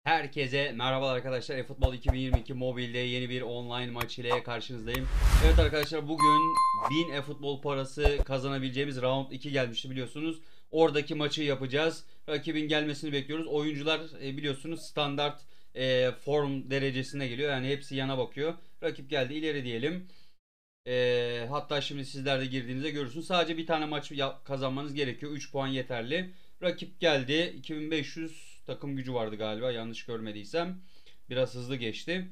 Herkese merhabalar arkadaşlar. eFootball 2022 mobilde yeni bir online maç ile karşınızdayım. Evet arkadaşlar, bugün 1000 eFootball parası kazanabileceğimiz Round 2 gelmişti biliyorsunuz. Oradaki maçı yapacağız. Rakibin gelmesini bekliyoruz. Oyuncular biliyorsunuz standart form derecesine geliyor. Yani hepsi yana bakıyor. Rakip geldi, ileri diyelim. Hatta şimdi sizler de girdiğinizde görürsünüz. Sadece bir tane maç kazanmanız gerekiyor. 3 puan yeterli. Rakip geldi. 2500 takım gücü vardı galiba. Yanlış görmediysem. Biraz hızlı geçti.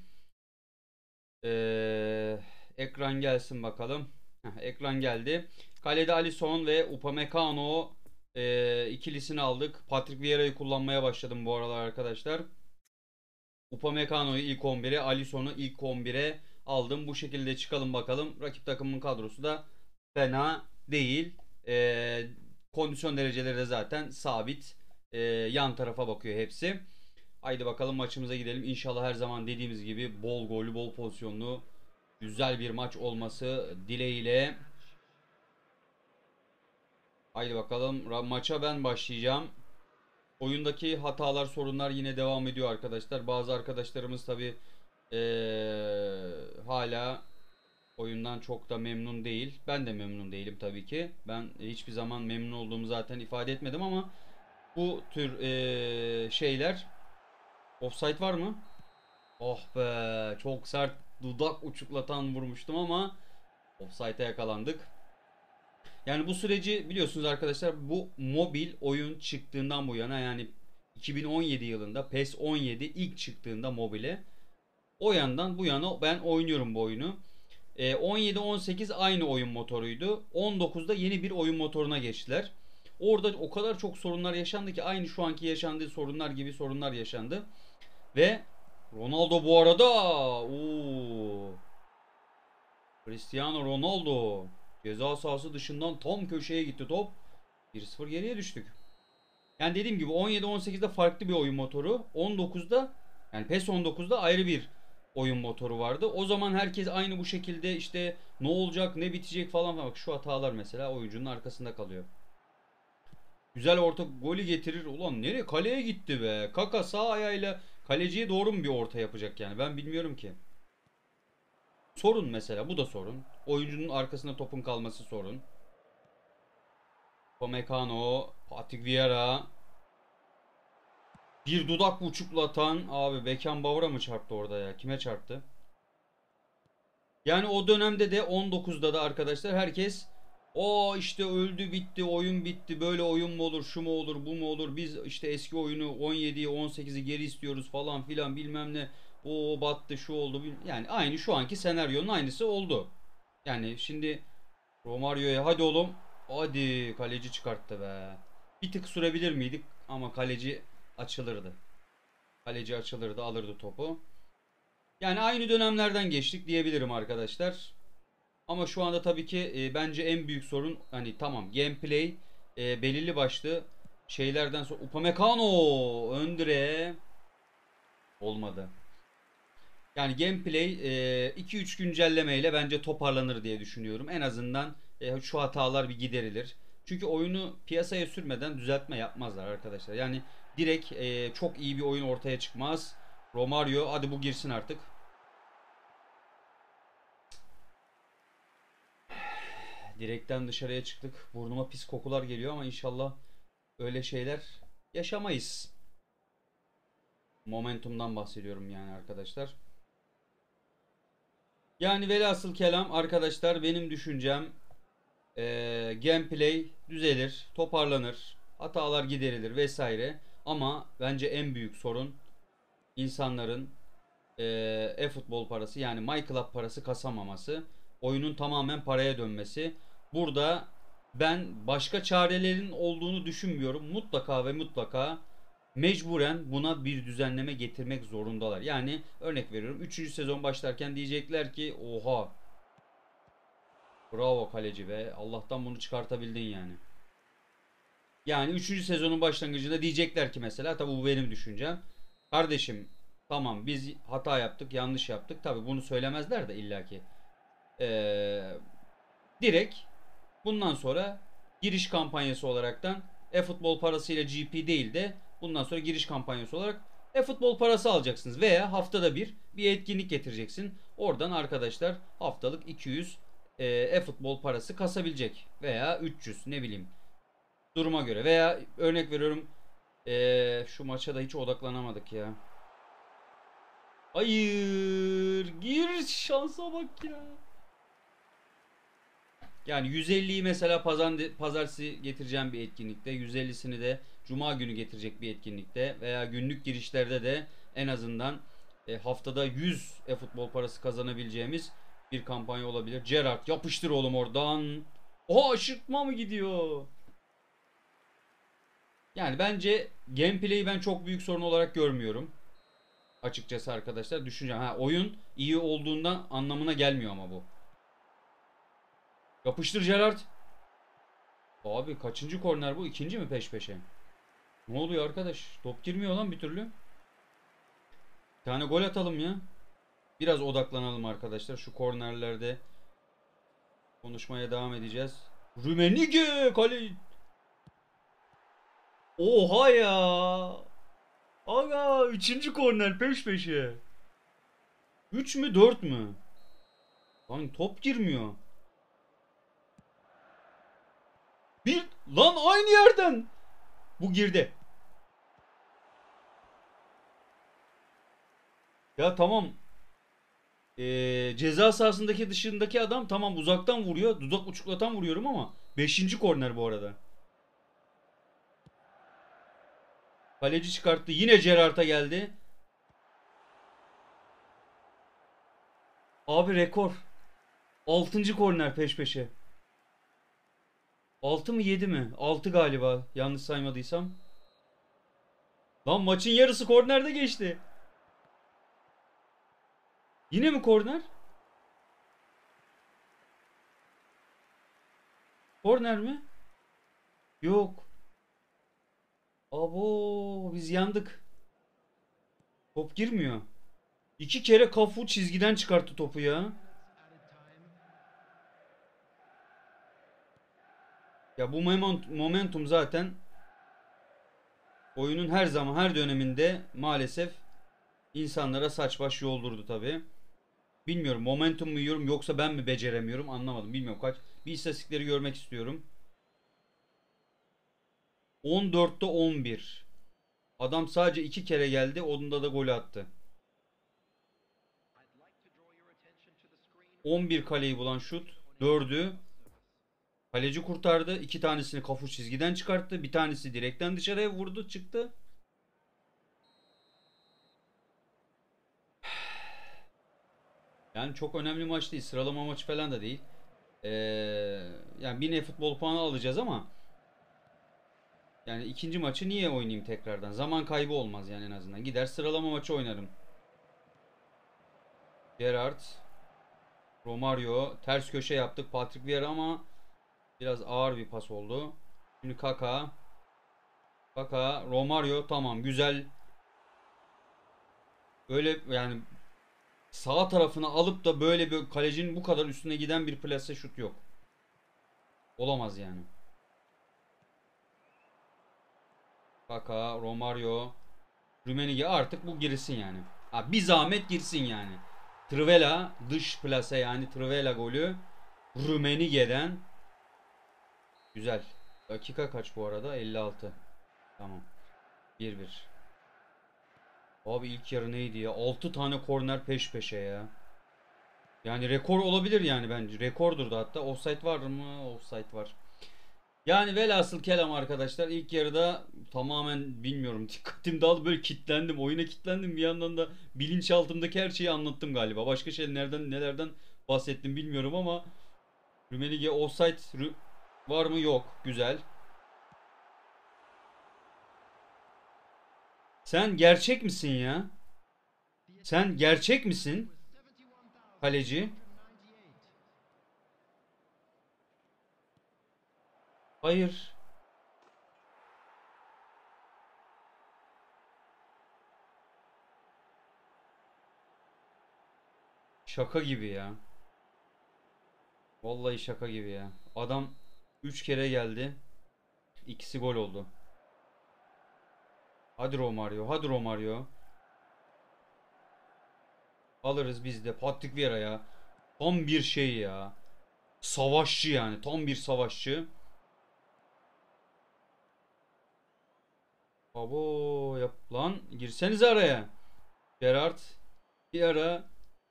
Ee, Ekran gelsin bakalım. Ekran geldi. Kalede Alisson ve Upamecano ikilisini aldık. Patrick Vieira'yı kullanmaya başladım bu aralar arkadaşlar. Upamecano'yu ilk 11'e, Alisson'u ilk 11'e aldım. Bu şekilde çıkalım bakalım. Rakip takımın kadrosu da fena değil. Kondisyon dereceleri de zaten sabit. Yan tarafa bakıyor hepsi. Haydi bakalım maçımıza gidelim. İnşallah her zaman dediğimiz gibi bol gollü, bol pozisyonlu, güzel bir maç olması dileğiyle. Haydi bakalım, maça ben başlayacağım. Oyundaki hatalar, sorunlar yine devam ediyor arkadaşlar. Bazı arkadaşlarımız tabi hala oyundan çok da memnun değil. Ben de memnun değilim tabii ki. Ben hiçbir zaman memnun olduğumu zaten ifade etmedim ama bu tür şeyler. Offside var mı? Oh be, çok sert, dudak uçuklatan vurmuştum ama offside'e yakalandık. Yani bu süreci biliyorsunuz arkadaşlar, bu mobil oyun çıktığından bu yana, yani 2017 yılında PES 17 ilk çıktığında mobile, o yandan bu yana ben oynuyorum bu oyunu. 17-18 aynı oyun motoruydu. 19'da yeni bir oyun motoruna geçtiler. Orada o kadar çok sorunlar yaşandı ki, aynı şu anki yaşandığı sorunlar gibi sorunlar yaşandı. Ve Ronaldo bu arada, Cristiano Ronaldo ceza sahası dışından tam köşeye gitti top. 1-0 geriye düştük. Yani dediğim gibi 17-18'de farklı bir oyun motoru. 19'da, yani PES 19'da ayrı bir oyun motoru vardı. O zaman herkes aynı bu şekilde işte ne olacak, ne bitecek falan. Bak şu hatalar mesela, oyuncunun arkasında kalıyor. Güzel orta, golü getirir. Ulan nereye? Kaleye gitti be. Kaka sağ ayağıyla kaleciye doğru mu bir orta yapacak yani? Ben bilmiyorum ki. Sorun mesela, bu da sorun. Oyuncunun arkasında topun kalması sorun. Upamecano, Patrick Vieira. Bir dudak uçuklatan abi, Beckenbauer'a mı çarptı orada ya? Kime çarptı? Yani o dönemde de 19'da da arkadaşlar herkes o işte öldü bitti, oyun bitti, böyle oyun mu olur, şu mu olur, bu mu olur, biz işte eski oyunu 17'yi 18'i geri istiyoruz falan filan bilmem ne, o battı, şu oldu, yani aynı şu anki senaryonun aynısı oldu. Yani şimdi Romario'ya hadi oğlum, hadi, kaleci çıkarttı be. Bir tık sürebilir miydik ama kaleci açılırdı. Kaleci açılırdı, alırdı topu. Yani aynı dönemlerden geçtik diyebilirim arkadaşlar. Ama şu anda tabii ki bence en büyük sorun, hani tamam, gameplay belirli başlı şeylerden sonra Upamecano ön direğe olmadı. Yani gameplay 2-3 güncellemeyle bence toparlanır diye düşünüyorum. En azından şu hatalar bir giderilir. Çünkü oyunu piyasaya sürmeden düzeltme yapmazlar arkadaşlar. Yani direkt çok iyi bir oyun ortaya çıkmaz. Romario, hadi bu girsin artık. Direkten dışarıya çıktık. Burnuma pis kokular geliyor ama inşallah öyle şeyler yaşamayız. Momentumdan bahsediyorum yani arkadaşlar. Yani velhasıl kelam arkadaşlar, benim düşüncem gameplay düzelir, toparlanır, hatalar giderilir vesaire. Ama bence en büyük sorun insanların e-futbol parası, yani MyClub parası kasamaması, oyunun tamamen paraya dönmesi. Burada ben başka çarelerin olduğunu düşünmüyorum. Mutlaka ve mutlaka mecburen buna bir düzenleme getirmek zorundalar. Yani örnek veriyorum, 3. sezon başlarken diyecekler ki oha, bravo kaleci be, Allah'tan bunu çıkartabildin yani. Yani 3. sezonun başlangıcında diyecekler ki mesela, tabi bu benim düşüncem. Kardeşim, tamam biz hata yaptık, yanlış yaptık. Tabi bunu söylemezler de illaki. Ee, Direkt bundan sonra giriş kampanyası olaraktan e-futbol parasıyla GP değil de bundan sonra giriş kampanyası olarak E-futbol parası alacaksınız veya haftada bir etkinlik getireceksin. Oradan arkadaşlar haftalık 200 e-futbol parası kasabilecek veya 300 ne bileyim duruma göre veya örnek veriyorum şu maça da hiç odaklanamadık ya. Hayır, gir, şansa bak ya. Yani 150'yi mesela pazartesi getireceğim bir etkinlikte, 150'sini de cuma günü getirecek bir etkinlikte veya günlük girişlerde de en azından haftada 100 e-futbol parası kazanabileceğimiz bir kampanya olabilir. Gerrard yapıştır oğlum oradan. Oha, aşırtma mı gidiyor? Yani bence gameplay'i ben çok büyük sorun olarak görmüyorum. Açıkçası arkadaşlar düşüneceğim. Ha, oyun iyi olduğundan anlamına gelmiyor ama bu. Yapıştır Gerrard. Abi kaçıncı korner bu? İkinci mi peş peşe? Ne oluyor arkadaş? Top girmiyor lan bir türlü. Bir tane gol atalım ya. Biraz odaklanalım arkadaşlar. Şu kornerlerde konuşmaya devam edeceğiz. Rummenigge kale. Oha ya. Aga, üçüncü korner peş peşe. 3 mü 4 mü? Lan top girmiyor. Bir lan aynı yerden. Bu girdi. Ya tamam. Ceza sahasındaki dışındaki adam tamam uzaktan vuruyor. Dudak uçuklatan vuruyorum ama beşinci korner bu arada. Kaleci çıkarttı. Yine Gerrard'a geldi. Abi rekor. Altıncı korner peş peşe. 6 mı 7 mi? 6 galiba. Yanlış saymadıysam. Lan maçın yarısı kornerde geçti. Yine mi korner? Korner mi? Yok. Abo, biz yandık. Top girmiyor. İki kere Cafu çizgiden çıkarttı topu ya. Ya bu momentum zaten oyunun her zaman her döneminde maalesef insanlara saç baş yoldurdu tabi. Bilmiyorum momentum mu yiyorum yoksa ben mi beceremiyorum anlamadım. Bilmiyorum kaç. Bir istatistikleri görmek istiyorum. 14'te 11. Adam sadece 2 kere geldi. Onda da golü attı. 11 kaleyi bulan şut. 4'ü kaleci kurtardı. 2 tanesini Cafu çizgiden çıkarttı. Bir tanesi direkten dışarıya vurdu çıktı. Yani çok önemli maç değil. Sıralama maçı falan da değil. Ee, yani bir ne futbol puanı alacağız ama yani ikinci maçı niye oynayayım tekrardan? Zaman kaybı olmaz yani en azından. Gider sıralama maçı oynarım. Gerrard, Romario ters köşe yaptık. Patrick Vieira ama biraz ağır bir pas oldu. Şimdi Kaka. Kaka, Romario tamam güzel. Böyle yani sağ tarafına alıp da böyle bir kalecinin bu kadar üstüne giden bir plase şut yok. Olamaz yani. Kaka, Romario, Rummenigge artık bu girsin yani. Ha, bir zahmet girsin yani. Trivela dış plase yani Trivela golü Rummenigge'den. Güzel. Dakika kaç bu arada? 56. Tamam. 1-1. Abi ilk yarı neydi ya? 6 tane korner peş peşe ya. Yani rekor olabilir yani bence. Rekordur da hatta. Offside var mı? Offside var. Yani velhasıl kelam arkadaşlar ilk yarıda tamamen bilmiyorum dikkatim dağıldı böyle kitlendim oyuna kitlendim bir yandan da bilinçaltımdaki her şeyi anlattım galiba başka şeylerden nelerden bahsettim bilmiyorum ama Rummenigge offside var mı yok güzel. Sen gerçek misin ya? Sen gerçek misin kaleci? Hayır. Şaka gibi ya. Vallahi şaka gibi ya. Adam 3 kere geldi. İkisi gol oldu. Hadi Romario, hadi Romario. Alırız biz de. Patrick Vieira ya. Tam bir şey ya. Savaşçı yani. Tam bir savaşçı. Abo yap lan. Girsenize araya. Gerard. Bir ara.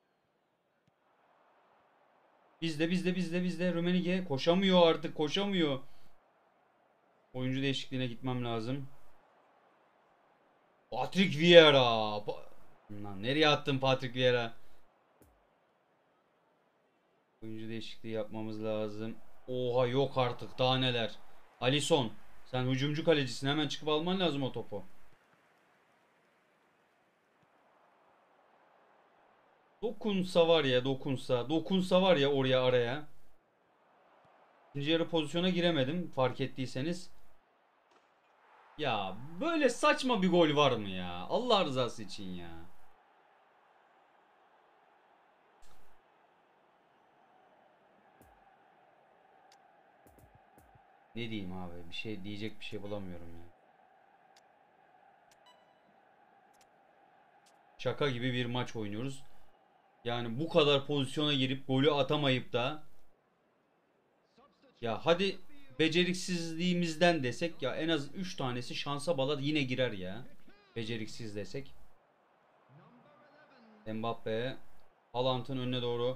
Bizde. Rumenige. Koşamıyor artık. Koşamıyor. Oyuncu değişikliğine gitmem lazım. Patrick Vieira. Lan nereye attın Patrick Vieira? Oyuncu değişikliği yapmamız lazım. Oha yok artık daha neler. Alisson. Sen hücumcu kalecisin. Hemen çıkıp alman lazım o topu. Dokunsa var ya dokunsa. Dokunsa var ya oraya araya. İkinci yarı pozisyona giremedim. Fark ettiyseniz. Ya böyle saçma bir gol var mı ya? Allah rızası için ya. Ne diyeyim abi? Bir şey diyecek bir şey bulamıyorum ya. Şaka gibi bir maç oynuyoruz. Yani bu kadar pozisyona girip golü atamayıp da ya hadi beceriksizliğimizden desek ya en az 3 tanesi şansa bala yine girer ya. Beceriksiz desek. Mbappe Haaland'ın önüne doğru.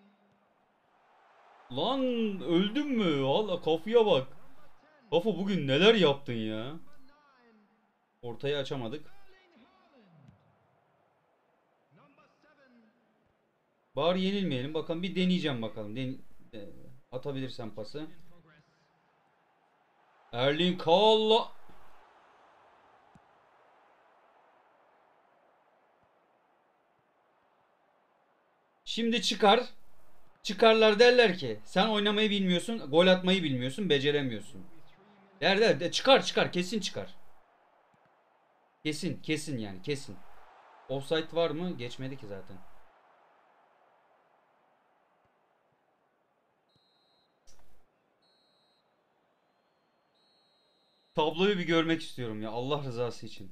Lan öldün mü? Valla kafaya bak. Kafa bugün neler yaptın ya? Ortayı açamadık. Bari yenilmeyelim. Bakalım bir deneyeceğim bakalım. Atabilirsem pası. Erling Haaland. Şimdi çıkar. Çıkarlar derler ki sen oynamayı bilmiyorsun, gol atmayı bilmiyorsun, beceremiyorsun. Der çıkar kesin çıkar. Kesin yani kesin. Offside var mı? Geçmedi ki zaten. Tabloyu bir görmek istiyorum ya Allah rızası için.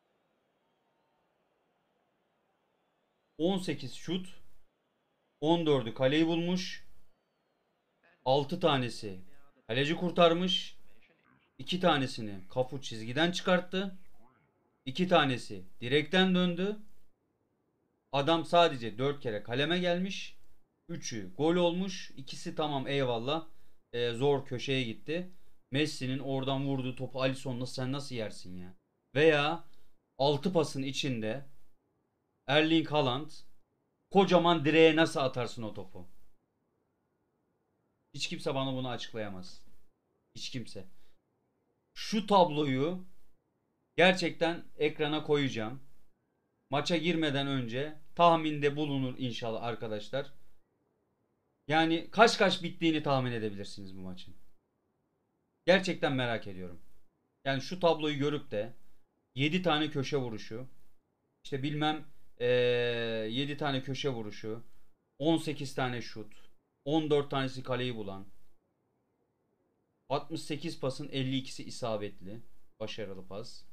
18 şut, 14'ü kaleyi bulmuş. 6 tanesi kaleci kurtarmış. 2 tanesini Cafu çizgiden çıkarttı. 2 tanesi direkten döndü. Adam sadece 4 kere kaleme gelmiş. 3'ü gol olmuş. İkisi tamam eyvallah. Zor köşeye gitti. Messi'nin oradan vurduğu topu Alisson'la sen nasıl yersin ya? Veya 6 pasın içinde Erling Haaland kocaman direğe nasıl atarsın o topu? Hiç kimse bana bunu açıklayamaz. Hiç kimse. Şu tabloyu gerçekten ekrana koyacağım. Maça girmeden önce tahminde bulunur inşallah arkadaşlar. Yani kaç bittiğini tahmin edebilirsiniz bu maçın. Gerçekten merak ediyorum. Yani şu tabloyu görüp de 7 tane köşe vuruşu, işte bilmem 7 tane köşe vuruşu, 18 tane şut, 14 tanesi kaleyi bulan, 68 pasın 52'si isabetli, başarılı pas.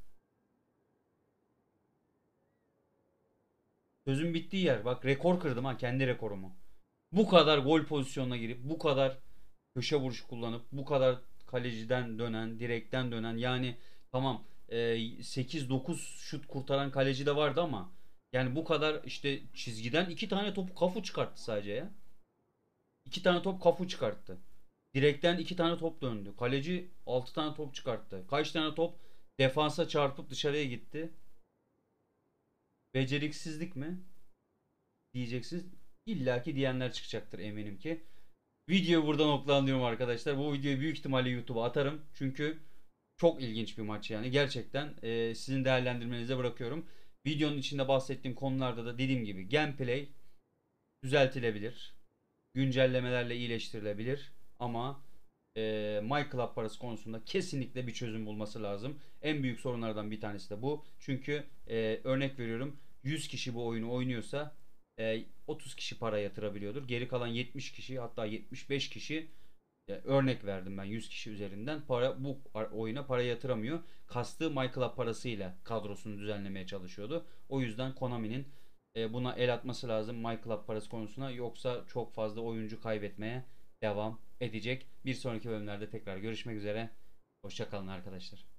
Sözün bittiği yer. Bak rekor kırdım ha kendi rekorumu. Bu kadar gol pozisyonuna girip bu kadar köşe vuruşu kullanıp bu kadar kaleciden dönen, direkten dönen yani tamam 8-9 şut kurtaran kaleci de vardı ama yani bu kadar işte çizgiden 2 tane topu kafu çıkarttı sadece ya. 2 tane top kafu çıkarttı. Direkten 2 tane top döndü. Kaleci 6 tane top çıkarttı. Kaç tane top defansa çarpıp dışarıya gitti. Beceriksizlik mi? Diyeceksiniz. İlla ki diyenler çıkacaktır eminim ki. Videoyu burada noktalıyorum arkadaşlar. Bu videoyu büyük ihtimalle YouTube'a atarım. Çünkü çok ilginç bir maç yani. Gerçekten sizin değerlendirmenize bırakıyorum. Videonun içinde bahsettiğim konularda da dediğim gibi gameplay düzeltilebilir. Güncellemelerle iyileştirilebilir. Ama My Club parası konusunda kesinlikle bir çözüm bulması lazım. En büyük sorunlardan bir tanesi de bu. Çünkü örnek veriyorum 100 kişi bu oyunu oynuyorsa 30 kişi para yatırabiliyordur. Geri kalan 70 kişi hatta 75 kişi örnek verdim ben 100 kişi üzerinden bu oyuna para yatıramıyor. Kastığı My Club parasıyla kadrosunu düzenlemeye çalışıyordu. O yüzden Konami'nin buna el atması lazım My Club parası konusuna. Yoksa çok fazla oyuncu kaybetmeye devam edecek. Bir sonraki bölümlerde tekrar görüşmek üzere. Hoşça kalın arkadaşlar.